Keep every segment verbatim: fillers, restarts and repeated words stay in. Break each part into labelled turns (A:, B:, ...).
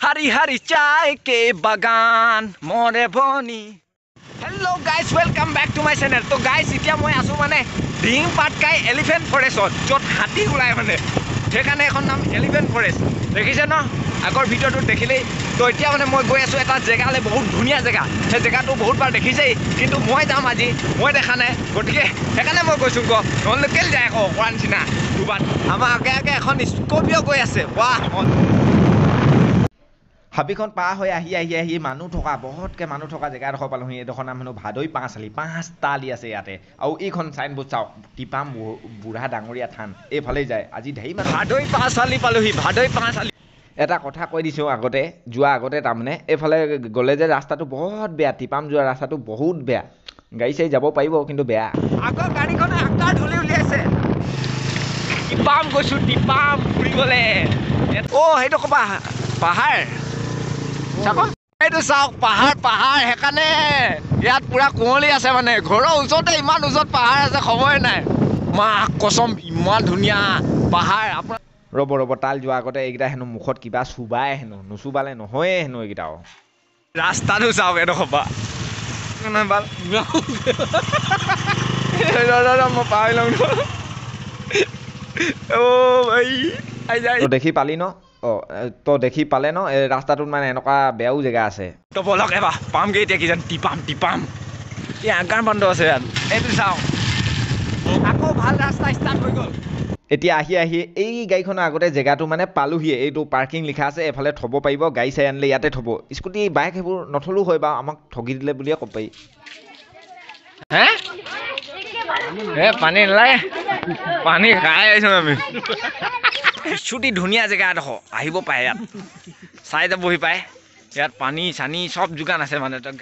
A: हरी हरी चाय के बागान मोरे बनी। Hello guys, welcome back to my channel. तो गाइस इतना मैं आसो माने ढिंग पाटकाई एलिफेंट फरेस्ट जो हाथी ओलाय माने সেইকাৰণে এখন নাম এলিফেন্ট ফৰেষ্ট দেখিছে ন আগৰ ভিডিঅ'টো দেখিলেই। তো এতিয়া মানে মই গৈ আছোঁ এটা জেগালৈ, বহুত ধুনীয়া জেগা। সেই জেগাটো বহুতবাৰ দেখিছেই, কিন্তু মই যাম আজি, মই দেখা নাই, গতিকে সেইকাৰণে মই গৈছোঁ। গ নহ'লে কেলে যায় আকৌ কৰা নিচিনা দুবাৰ। আমাৰ আগে আগে এখন স্কৰ্পিঅ' গৈ আছে। বাহ,
B: হাবিখন পাৰ হৈ আহি আহি আহি মানুহ থকা বহুতকৈ মানুহ থকা জেগাডোখৰ পালোঁহি। এইডোখৰ নাম হেনো ভাদৈ পাঁচআলি। পাঁচটা আলি আছে ইয়াতে, আৰু এইখন চাইনবোৰ্ড চাওক, টিপাম বুঢ়া ডাঙৰীয়া থান, এইফালেই যায়। আজি ঢেৰ মানুহ।
A: ভাদৈ পাঁচআলি পালোহি, ভাদৈ পাঁচআলি।
B: এটা কথা কৈ দিছোঁ আগতে, যোৱা আগতে তাৰমানে এইফালে গ'লে যে ৰাস্তাটো বহুত বেয়া, টিপাম যোৱা ৰাস্তাটো বহুত বেয়া। গাড়ী চাড়ী যাব পাৰিব, কিন্তু বেয়া।
A: আগৰ গাড়ীখনে আকাৰ ধূলি উলিয়াইছে। টিপাম গৈছোঁ, টিপাম ফুৰিবলৈ। অ' সেইটো ক'বা পাহাৰ চাওক, এইটো চাওক পাহাৰ পাহাৰ। সেইকাৰণে ইয়াত পুৰা কুঁৱলী আছে, মানে ঘৰৰ ওচৰতে ইমান ওচৰত পাহাৰ আছে, খবৰে নাই। মা কচম ইমান ধুনীয়া পাহাৰ। আপোনাৰ
B: ৰ'ব ৰ'ব, তাল যোৱা আগতে এইকেইটা হেনো মুখত কিবা চুবাই হেনো, নুচুবালে নহয়ে হেনো এইকেইটাও।
A: ৰাস্তাটো চাওক এডোখৰ পৰা মই পাহৰি লওঁ। অ' ভাই
B: তই দেখি পালি ন? অঁ, তই দেখি পালে ন? এই ৰাস্তাটোত মানে এনেকুৱা বেয়াও জেগা আছে।
A: তো বলক এবাৰ পামগৈ এতিয়া কিজান। টিপাম টিপাম এই আগাৰ বান্ধ আছে ইয়াত। এইটো চাওক, আকৌ ভাল ৰাস্তা ষ্টাৰ্ট হৈ গ'ল।
B: এতিয়া আহি আহি এই গাড়ীখনৰ আগতে জেগাটো মানে পালোহিয়ে। এইটো পাৰ্কিং লিখা আছে, এফালে থ'ব পাৰিব, গাড়ী চাই আনিলে ইয়াতে থ'ব। স্কুটি বাইক সেইবোৰ নথলোঁ হয় বাৰু, আমাক ঠগি দিলে বুলিয়ে ক'ব পাৰি।
A: হে এ পানী নালাগে, পানী খাই আহিছোঁ আমি। ছুটি ধুনীয়া জেগা এডোখৰ, আহিব পাৰে ইয়াত, চাই যাবহি পায়। ইয়াত পানী চানী চব যোগান আছে মানে। তই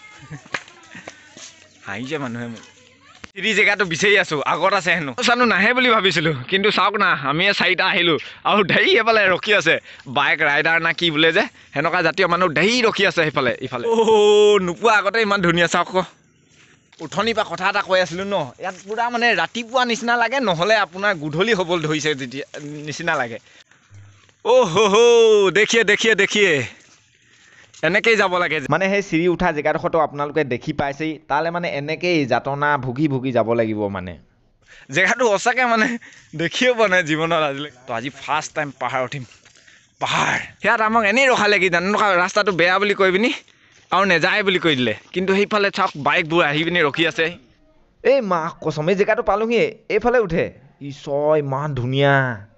A: হাঁহিছে মানুহে মোক। চিৰি জেগাটো বিচাৰি আছোঁ, আগত আছে হেনো। চানো নাহে বুলি ভাবিছিলোঁ, কিন্তু চাওক না, আমিয়ে চাৰিটা আহিলোঁ, আৰু ঢেৰ সেইফালে ৰখি আছে বাইক ৰাইডাৰ না কি বোলে যে, সেনেকুৱা জাতীয় মানুহ ঢেৰ ৰখি আছে সেইফালে ইফালে। অ' নোপোৱা আগতে ইমান ধুনীয়া। চাওক আকৌ উঠনিৰ পৰা কথা এটা কৈ আছিলোঁ ন, ইয়াত পূৰা মানে ৰাতিপুৱা নিচিনা লাগে, নহ'লে আপোনাৰ গধূলি হ'বলৈ ধৰিছে যেতিয়া নিচিনা লাগে। অ' হ হ, দেখিয়ে দেখিয়ে দেখিয়ে এনেকেই যাব লাগে।
B: মানে সেই চিৰি উঠা জেগাডোখৰতো আপোনালোকে দেখি পাইছেই, তালৈ মানে এনেকেই যাতনা ভুগি ভুগি যাব লাগিব মানে।
A: জেগাটো সঁচাকৈ মানে দেখিয়ে পোৱা নাই জীৱনত আজিলৈ। তো আজি ফাৰ্ষ্ট টাইম পাহাৰ উঠিম। পাহাৰ ইয়াত আমাক এনেই ৰখালে কি জানো, এনেকুৱা ৰাস্তাটো বেয়া বুলি কৈ পিনি আৰু নেযায় বুলি কৈ দিলে। কিন্তু সেইফালে চাওক বাইকবোৰ আহি পিনি ৰখি আছে।
B: এই মা কচম, এই জেগাটো পালোহি, এইফালে উঠে। ঈশ্বৰ ইমান ধুনীয়া।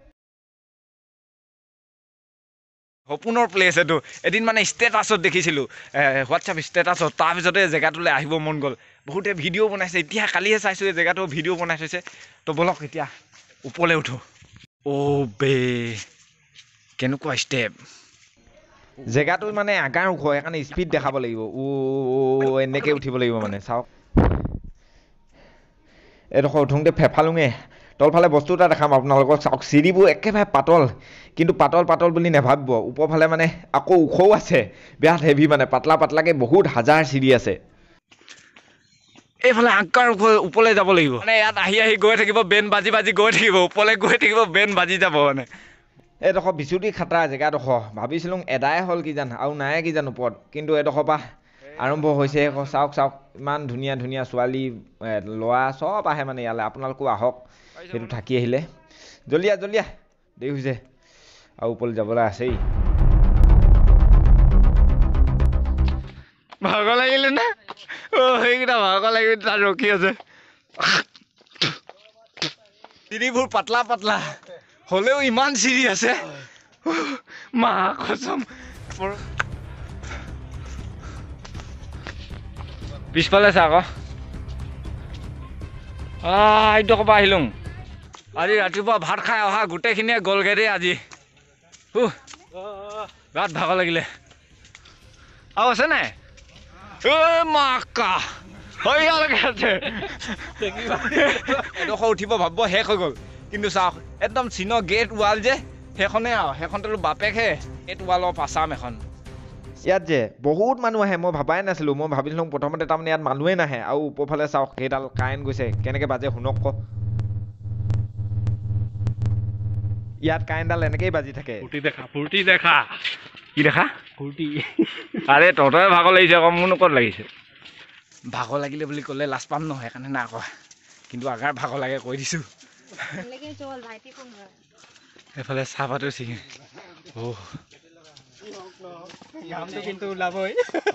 A: সপোনৰ প্লেচ এইটো। এদিন মানে ষ্টেটাছত দেখিছিলোঁ, হোৱাটছআপ ষ্টেটাছত, তাৰপিছতে জেগাটোলৈ আহিব মন গ'ল। বহুতে ভিডিঅ' বনাইছে, এতিয়া কালিহে চাইছোঁ এই জেগাটো ভিডিঅ' বনাই থৈছে। তো বলক এতিয়া ওপৰলৈ উঠোঁ। অ' বে কেনেকুৱা ষ্টেপ।
B: জেগাটো মানে আগাৰ ওখ, সেইকাৰণে স্পীড দেখাব লাগিব। অ' এনেকৈ উঠিব লাগিব মানে। চাওক এইডোখৰ উঠোঁতে ফেফালোঙে। তলফালে বস্তু এটা দেখাম আপোনালোকক। চাওক চিৰিবোৰ একেবাৰে পাতল, কিন্তু পাতল পাতল বুলি নাভাবিব, ওপৰফালে মানে আকৌ ওখও আছে, বিৰাট হেভি মানে, পাতলা পাতলাকৈ বহুত হাজাৰ চিৰি আছে।
A: এইফালে আকাৰ ওপৰলৈ যাব লাগিব মানে, ইয়াত আহি আহি গৈ থাকিব, বেন বাজি বাজি গৈ থাকিব, ওপৰলৈ গৈ থাকিব, বেন বাজি যাব মানে।
B: এইডোখৰ বিচুতি খাতৰা জেগাডোখৰ, ভাবিছিলোঁ এদাই হ'ল কিজান, আৰু নাই কিজান ওপৰত, কিন্তু এইডোখৰ পৰা আৰম্ভ হৈছে। চাওক চাওক ইমান ধুনীয়া ধুনীয়া ছোৱালী ল'ৰা চব আহে মানে ইয়ালৈ। আপোনালোকো আহক, সেইটো থাকি আহিলে। জল্দিয়া জল্দিয়া, দেৰি হৈছে, আৰু ওপৰলৈ যাবলৈ আছেই।
A: ভাগৰ লাগিলে নে? অ' সেইকেইটা ভাগৰ লাগি তাত ৰখি আছে। চিৰিবোৰ পাতলা পাতলা হ'লেও ইমান চিৰি আছে, মা কচম। পিছফালে চা আকৌ। আহ এইটো ক'ৰবাত আহিলোঁ। আজি ৰাতিপুৱা ভাত খাই অহা গোটেইখিনিয়ে গ'লগৈ দেই আজি। গাত ভাগৰ লাগিলে। আৰু আছে নাই? অ' মাকা হৈয়ালৈকে আছে। এডোখৰ উঠিব ভাবিব শেষ হৈ গ'ল, কিন্তু চাওক একদম চীনৰ গেট ৱাল যে, সেইখনে আৰু সেইখনতো বাপেকহে। গেট ৱালৰ পাছাম এখন।
B: ইয়াত যে বহুত মানুহ আহে, মই ভাবাই নাছিলোঁ। মই ভাবিছিলোঁ প্ৰথমতে তাৰমানে ইয়াত মানুহে নাহে, আৰু ওপৰফালে চাওক সেইডাল কাৰেণ্ট গৈছে, কেনেকৈ বাজে শুনক ক। ইয়াত কাৰেণ্টডাল এনেকেই বাজি থাকে।
C: ফূৰ্তি দেখা, ফূৰ্তি দেখা।
A: কি দেখা
C: ফূৰ্তি
A: আৰে তহঁতৰে ভাগৰ লাগিছে আকৌ মোৰ ক'ত লাগিছে ভাগৰ লাগিলে বুলি ক'লে লাজ পাম নহয় সেইকাৰণে না আকৌ কিন্তু আগাৰ ভাগৰ লাগে কৈ দিছোঁ এইফালে চাহপাতো ছিঙে অ'
C: কিন্তু ওলাবই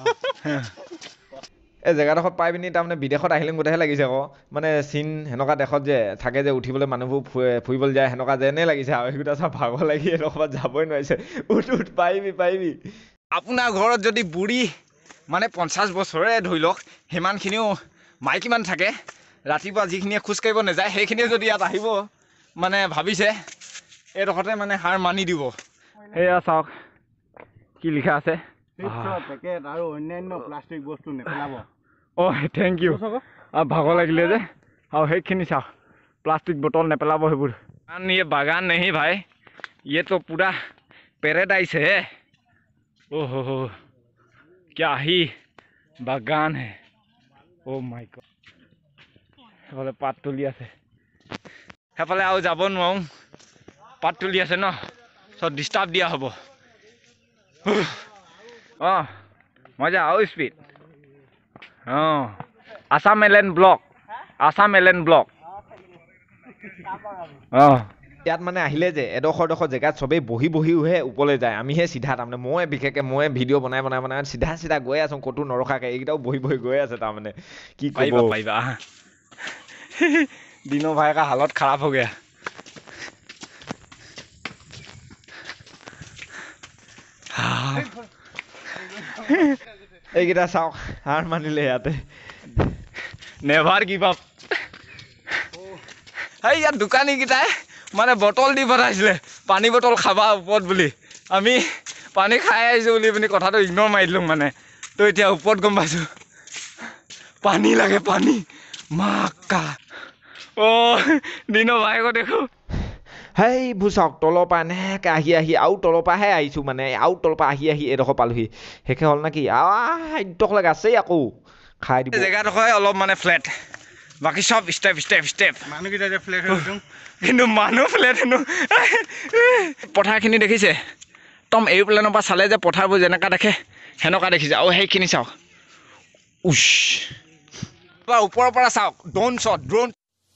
B: এই জেগাডোখৰত পাই পিনি তাৰমানে বিদেশত আহিলে গোটেইহে লাগিছে আকৌ মানে চীন সেনেকুৱা দেশত যে থাকে যে উঠিবলৈ মানুহবোৰ ফুৰিবলৈ যায় সেনেকুৱা যেনে লাগিছে আৰু সেইকেইটা চব ভাগৰ লাগি এডোখৰত যাবই নোৱাৰিছে উঠ উঠ পাৰিবি পাৰিবি আপোনাৰ ঘৰত যদি বুঢ়ী মানে পঞ্চাছ বছৰে ধৰি লওক সিমানখিনিও মাইকীমান থাকে ৰাতিপুৱা যিখিনিয়ে খোজকাঢ়িব নাযায় সেইখিনিয়ে যদি ইয়াত আহিব মানে ভাবিছে এইডোখৰতে মানে হাৰ মানি দিব সেয়া চাওক কি লিখা আছে
C: পেকেট আৰু অন্যান্য প্লাষ্টিক বস্তু নেপেলাব
A: অ' থেংক ইউ আৰু ভাগৰ লাগিলে যে আৰু সেইখিনি চাওক প্লাষ্টিক বটল নেপেলাব সেইবোৰ কাৰণ ये बागान नहीं भाई ये तो पूरा पैराडाइस है ओहो हो क्या ही बागान है ओ माय गॉड সেইফালে পাত তুলি আছে সেইফালে আৰু যাব নোৱাৰোঁ পাত তুলি আছে ন চব ডিষ্টাৰ্ব দিয়া হ'ব অঁ মজা আৰু স্পীড অঁ আছাম এলেন ব্লক আছাম এলেন ব্লক অঁ ইয়াত মানে আহিলে যে এডোখৰ এডোখৰ জেগাত চবেই বহি বহিহে ওপৰলৈ যায় আমিহে চিধা তাৰমানে মই বিশেষকৈ মই ভিডিঅ' বনাই বনাই বনাই চিধা চিধা গৈ আছোঁ ক'তো নৰখাকৈ এইকেইটাও বহি বহি গৈ আছে তাৰমানে কি কৰিব পাৰিবা দিনো ভাই কা হালত খাৰাপ হৈ গয়া এইকেইটা চাওক হাৰ মানিলে ইয়াতে নেভাৰ গিভ আপ এই ইয়াত দোকানীকেইটাই মানে বটল দি পঠাইছিলে পানী বটল খাবা ওপৰত বুলি আমি পানী খাই আহিছোঁ বুলি পিনি কথাটো ইগন'ৰ মাৰি দিলোঁ মানে তো এতিয়া ওপৰত গম পাইছোঁ পানী লাগে পানী মাকা অ' দিনো ভাইকো দেখো সেইবোৰ চাওক তলৰ পৰা এনেকৈ আহি আহি আৰু তলৰ পৰাহে আহিছোঁ মানে আৰু তলৰ পৰা আহি আহি এইডোখৰ পালোহি শেষে হ'ল নেকি এইডোখৰলৈকে আছেই আকৌ খাই দিব জেগাডোখৰ অলপ মানে ফ্লেট বাকী চব ষ্টেপ ষ্টেপ ষ্টেপ
C: মানুহকেইটা যে ফ্লেট
A: কিন্তু মানুহ ফ্লেট হেনো পথাৰখিনি দেখিছে একদম এৰোপ্লেনৰ পৰা চালে যে পথাৰবোৰ যেনেকুৱা দেখে সেনেকুৱা দেখিছে আৰু সেইখিনি চাওক উচ ওপৰৰ পৰা চাওক ড্ৰোন শ্বট ড্ৰোন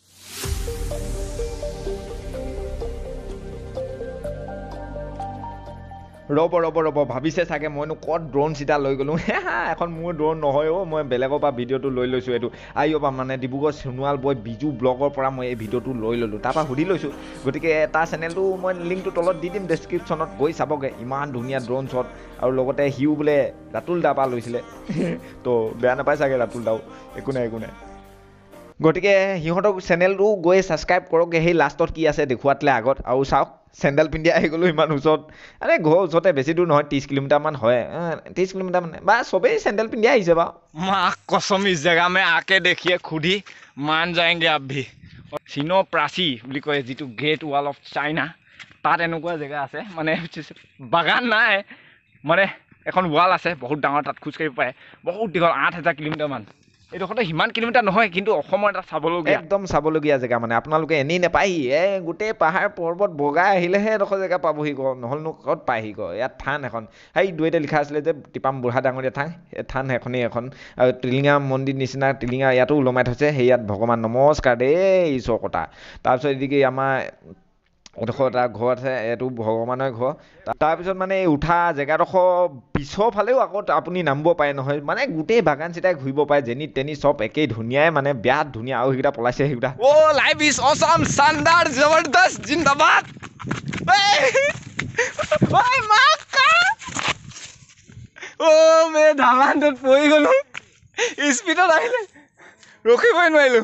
A: ৰ'ব ৰ'ব ৰ'ব ভাবিছে চাগে মইনো ক'ত ড্ৰোন চিটা লৈ গ'লোঁ এখন মোৰ ড্ৰোন নহয় অ' মই বেলেগৰ পৰা ভিডিঅ'টো লৈ লৈছোঁ এইটো আহিব পৰা মানে ডিব্ৰুগড় সোণোৱাল বৈ বিজু ব্লগৰ পৰা মই এই ভিডিঅ'টো লৈ ল'লোঁ তাৰপৰা সুধি লৈছোঁ গতিকে তাৰ চেনেলটো মই লিংকটো তলত দি দিম ডেছক্ৰিপশ্যনত গৈ চাবগৈ ইমান ধুনীয়া ড্ৰোন শ্বট আৰু লগতে সিও বোলে ৰাতুল দাৰ পৰা লৈছিলে তো বেয়া নাপায় চাগে ৰাতুল দাও একো নাই একো নাই গতিকে সিহঁতক চেনেলটো গৈ ছাবস্ক্ৰাইব কৰকগৈ সেই লাষ্টত কি আছে দেখুৱাতলে আগত আৰু চাওক চেণ্ডেল পিন্ধি আহি গ'লোঁ ইমান ওচৰত আৰে ঘৰৰ ওচৰতে বেছি দূৰ নহয় ত্ৰিছ কিলোমিটাৰমান হয় ত্ৰিছ কিলোমিটাৰ মানে বা চবেই চেণ্ডেল পিন্ধি আহিছে বাৰু মাক কসম ইছ জেগা মে আকে দেখিয়ে খুদি মান যায়গে আভি চীনৰ প্ৰাচী বুলি কয় যিটো গ্ৰেট ৱাল অফ চাইনা তাত এনেকুৱা জেগা আছে মানে বাগান নাই মানে এখন ৱাল আছে বহুত ডাঙৰ তাত খোজকাঢ়িব পাৰে বহুত দীঘল আঠ হাজাৰ কিলোমিটাৰমান এইডোখৰতে সিমান কিলোমিটাৰ নহয় কিন্তু অসমৰ এটা চাবলগীয়া একদম চাবলগীয়া জেগা মানে আপোনালোকে এনেই নাপায়হি এই গোটেই পাহাৰ পৰ্বত বগাই আহিলেহে এডোখৰ জেগা পাবহি ক নহ'লেনো ক'ত পায়হি ক ইয়াত থান এখন সেই দুইতে লিখা আছিলে যে টিপাম বুঢ়া ডাঙৰীয়া থান থান এখনেই এখন আৰু টিলিঙা মন্দিৰ নিচিনা টিলিঙা ইয়াতো ওলমাই থৈছে সেই ইয়াত ভগৱান নমস্কাৰ দেই ঈশ্বৰ কটা তাৰপিছত এদিকে আমাৰ এডোখৰ এটা ঘৰ আছে এইটো ভগৱানৰ ঘৰ তাৰপিছত মানে এই উঠা জেগাডোখৰ পিছৰ ফালেও আকৌ আপুনি নামিব পাৰে নহয় মানে গোটেই বাগান চিটাই ঘূৰিব পাৰে যেনি তেনি চব একেই ধুনীয়াই মানে বিৰাট ধুনীয়া আৰু সেইকেইটা পলাইছে সেইকেইটা অ' লাইফ ইজ অছম শানদাৰ জবৰদস্ত জিন্দাবাদ অ' মে ধামানটোত পৰি গ'লোঁ স্পীডত আহিলে ৰখিবই নোৱাৰিলোঁ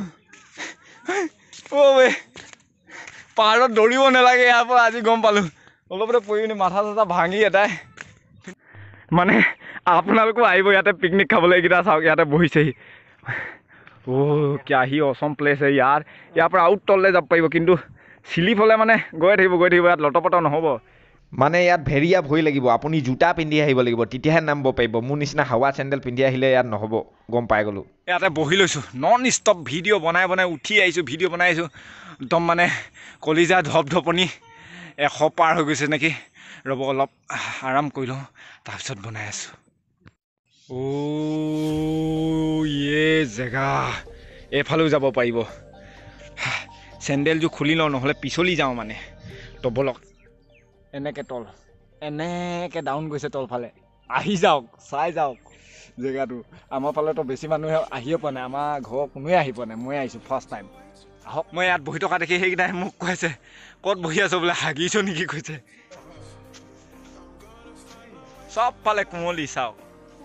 A: অ' মে পাহাৰত দৌৰিব নালাগে ইয়াৰ পৰা আজি গম পালোঁ অলপতে পৰি পিনি মাথা চাথা ভাঙি এটাই মানে আপোনালোকো আহিব ইয়াতে পিকনিক খাবলৈ এইকেইটা চাওক ইয়াতে বহিছেহি অ' কিয়া হি অচম প্লেচ হয় ইয়াৰ ইয়াৰ পৰা আউট তললৈ যাব পাৰিব কিন্তু চিলিপ হ'লে মানে গৈ থাকিব গৈ থাকিব ইয়াত লটপট নহ'ব মানে ইয়াত ভেৰিয়া ভৰি লাগিব আপুনি জোতা পিন্ধি আহিব লাগিব তেতিয়াহে নামিব পাৰিব মোৰ নিচিনা হাৱা চেণ্ডেল পিন্ধি আহিলে ইয়াত নহ'ব গম পাই গ'লোঁ ইয়াতে বহি লৈছোঁ নন ষ্টপ ভিডিঅ' বনাই বনাই উঠি আহিছোঁ ভিডিঅ' বনাই আহিছোঁ একদম মানে কলিজা ধপ ধপনি এশ পাৰ হৈ গৈছে নেকি ৰ'ব অলপ আৰাম কৰি লওঁ তাৰপিছত বনাই আছোঁ অ' ইয়ে জেগা এইফালেও যাব পাৰিব চেণ্ডেলযোৰ খুলি লওঁ নহ'লে পিছলি যাওঁ মানে তো বলক এনেকৈ তল এনেকৈ ডাউন গৈছে তলফালে আহি যাওক চাই যাওক জেগাটো আমাৰ ফালেতো বেছি মানুহে আহিয়ে পোৱা নাই আমাৰ ঘৰৰ কোনোৱে আহি পোৱা নাই মই আহিছোঁ ফাৰ্ষ্ট টাইম আহক মই ইয়াত বহি থকা দেখি সেইকেইটাই মোক কৈছে ক'ত বহি আছোঁ বোলে হাগিছোঁ নেকি কৈছে চবফালে কুঁৱলী চাওক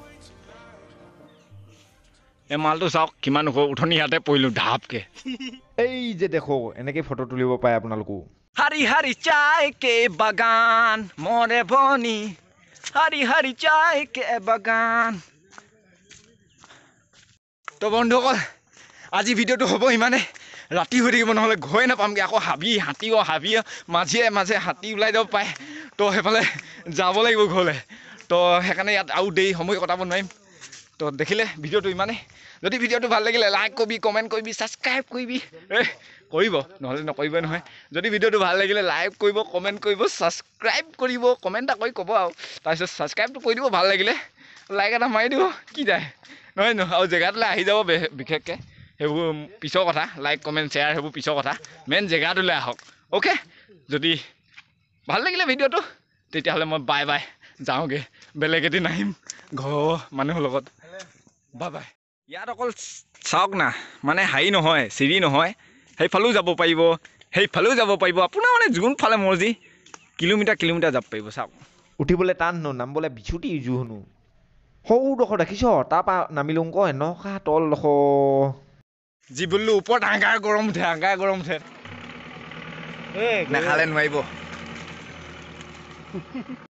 A: এই মালটো চাওক কিমান ওখ উঠনি ইয়াতে পৰিলোঁ ঢাপকে
B: এই যে দেখো এনেকৈ ফটো তুলিব পাৰে আপোনালোকো
A: हरी हरी चाय के बागान मोरे बोनी हरी हरी चाय के बागान তো বন্ধুসকল আজি ভিডিঅ'টো হ'ব ইমানে ৰাতি হৈ থাকিব নহ'লে ঘৰে নাপামগৈ আকৌ হাবি হাতী হাবি মাজে মাজে হাতী ওলাই যাব পাৰে তো সেইফালে যাব লাগিব ঘৰলৈ তো সেইকাৰণে ইয়াত আৰু দেৰি সময় কটাব নোৱাৰিম তো দেখিলে ভিডিঅ'টো ইমানেই যদি ভিডিঅ'টো ভাল লাগিলে লাইক কৰিবি কমেণ্ট কৰিবি ছাবস্ক্ৰাইব কৰিবি এই কৰিব নহ'লে নকৰিবই নহয় যদি ভিডিঅ'টো ভাল লাগিলে লাইক কৰিব কমেণ্ট কৰিব ছাবস্ক্ৰাইব কৰিব কমেণ্ট এটা কৰি ক'ব আৰু তাৰপিছত ছাবস্ক্ৰাইবটো কৰি দিব ভাল লাগিলে লাইক এটা মাৰি দিব কি যায় নহয় নহয় আৰু জেগাটোলৈ আহি যাব বিশেষকৈ সেইবোৰ পিছৰ কথা লাইক কমেণ্ট শ্বেয়াৰ সেইবোৰ পিছৰ কথা মেইন জেগাটোলৈ আহক অ'কে যদি ভাল লাগিলে ভিডিঅ'টো তেতিয়াহ'লে মই বাই বাই যাওঁগৈ বেলেগ এদিন আহিম ঘৰৰ মানুহৰ লগত বাই বাই ইয়াত অকল চাওক না মানে হাৰি নহয় চিৰি নহয় সেইফালেও যাব পাৰিব সেইফালেও যাব পাৰিব আপোনাৰ মানে যোনফালে মৰ্জি কিলোমিটাৰ কিলোমিটাৰ যাব পাৰিব চাওক
B: উঠিবলৈ টান নো নামিবলৈ বিচুতি ইজু শুনো সৌডোখৰ দেখিছ তাৰপৰা নামিলোঁ আকৌ এনেকুৱা তলডোখৰ
A: যি বুলিলোঁ ওপৰত আংগাৰ গৰম উঠে আংগাৰ গৰম উঠে নাখালে নোৱাৰিব